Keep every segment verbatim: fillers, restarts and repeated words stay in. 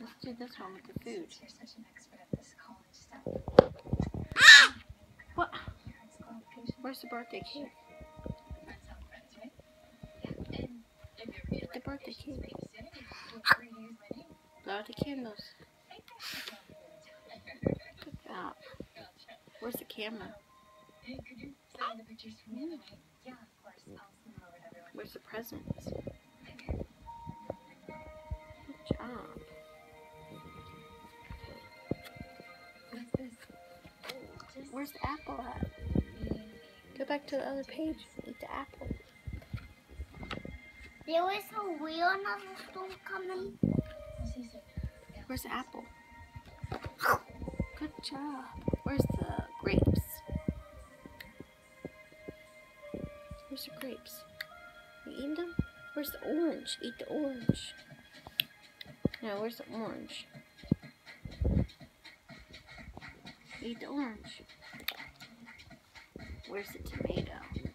Let's do this one with the food. What? Where's the birthday cake? Get the birthday cake. Blow out the candles. Good job. Where's the camera? Mm. Where's the presents? Good job. Where's the apple at? Go back to the other page and eat the apple. There was a wheel on the storm coming. Where's the apple? Good job. Where's the grapes? Where's the grapes? You eating them? Where's the orange? Eat the orange. No, where's the orange? Eat the orange. Where's the tomato?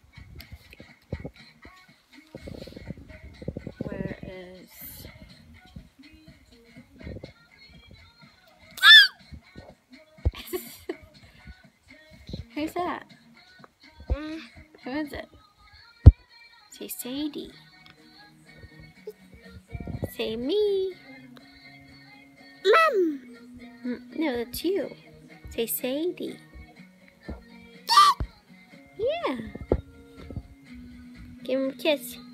Where is... Who's that? Mm. Who is it? Say Sadie. Say me. Mom. Mm, no, that's you. Say Sadie. Yeah. Give him a kiss.